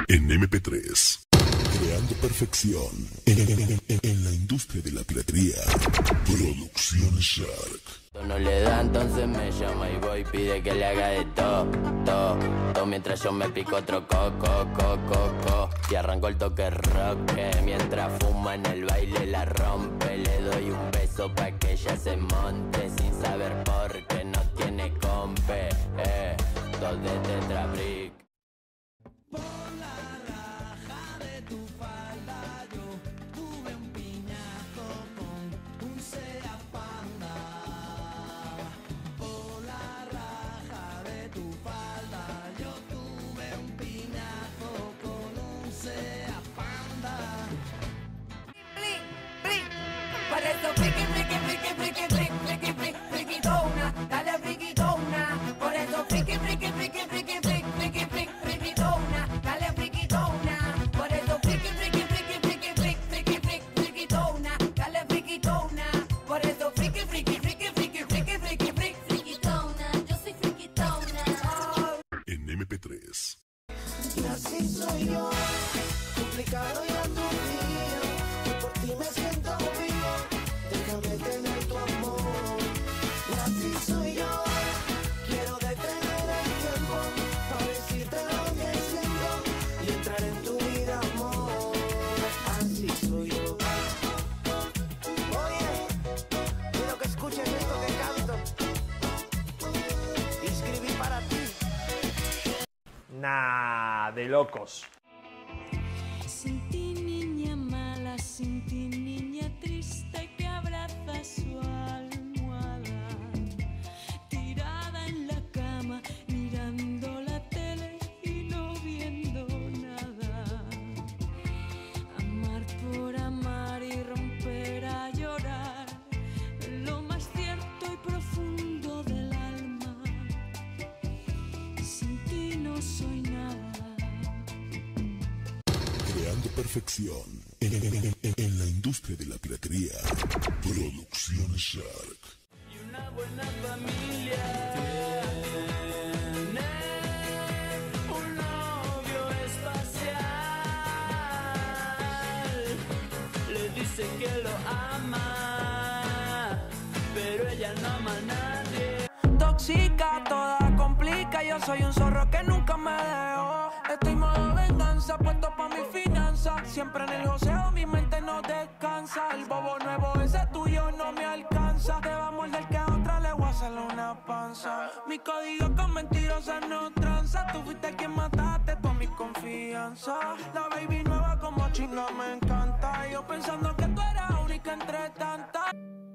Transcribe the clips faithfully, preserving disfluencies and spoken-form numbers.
En eme pe tres, creando perfección en, en, en, en la industria de la piratería. Producciones Shark. No le da, entonces me llama y voy, pide que le haga de todo, todo, todo, mientras yo me pico otro coco, coco, coco, y arranco el toque rock, que mientras fuma en el baile la rompe, le doy un beso pa' que ella se monte, sin saber por qué no tiene compe, eh, dos de Tetrabrick. Por la raja de tu falda yo tuve un piñazo con un Seat Panda. Por la raja de tu falda yo tuve un piñazo con un Seat Panda. Blink, blink. Por eso friki, friki, friki, friki, friki, friki, friki, friquitona, dale friquitona. Por eso friki, friki, friki, friki, friki, friki, friki, friquitona, dale friquitona. Por eso friki, friki, friki, friki, friki, friki, friki, friquitona, dale friquitona. Por eso friki, friki, friki, friki, friki, friki, friki, friquitona. Yo soy friquitona. En eme pe tres. Y así soy yo, complicado y aturdido. Por ti me siento vivo, déjame tener tu amor. Y así soy yo, quiero detener el tiempo para decirte lo que siento y entrar en tu vida, amor. Así soy yo. Oye, quiero que escuches esto que canto y escribí para ti. Nah, de locos. Sin ti niña mala, sin ti niña triste que abraza su almohada, tirada en la cama, mirando la tele y no viendo nada. Amar por amar y romper a llorar, lo más cierto y profundo del alma. Sin ti no soy nada. Creando perfección en, en, en, en, en la industria de la piratería. Producciones Shark. Y una buena familia tiene un novio espacial, le dice que lo ama, pero ella no ama a nadie. Tóxica, toda complica. Yo soy un zorro que nunca me dejó. Estoy modo venganza, puesto pa' mi finanza. Siempre en el joseo, mi mente no descansa. El bobo nuevo, ese tuyo no me alcanza. Te va a morder que a otra le voy a hacerle una panza. Mi código con mentirosas no tranza. Tú fuiste quien mataste toda mi confianza. La baby nueva como chinga me encanta. Yo pensando que tú eras única entre tantas.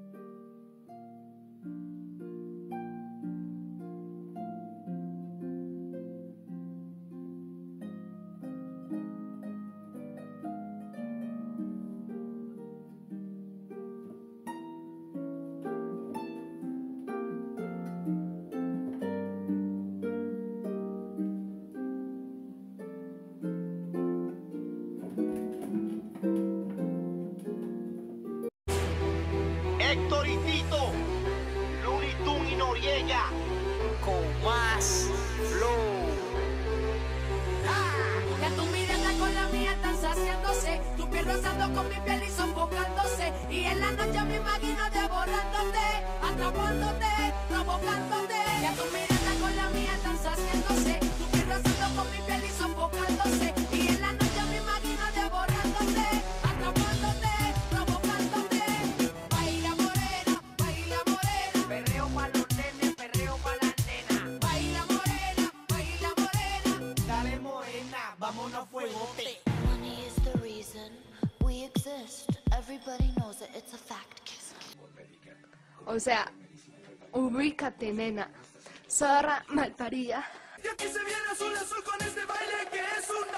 Héctor y Tito, Looney Tunes y Noriega, con más flow. Ah, ya tu mirada con la mía están saciándose, tu piel rozando con mi piel y sofocándose, y en la noche me imagino devorándote, atrapándote, provocándote. Ya tu mirada con la mía están saciándose, tu piel rozando con mi piel y sofocándose, y en la noche me imagino devorándote, atrapándote, provocándote. Baila morena, baila morena, perreo pa' los nenes, perreo pa' las nenas. Baila morena, baila morena, Dale morena, vámonos fuegote. Money is the reason we exist. Everybody knows it, it's a fact. Kiss. O sea, ubícate, nena. Zorra malparida. Y aquí se viene azul azul con este baile que es un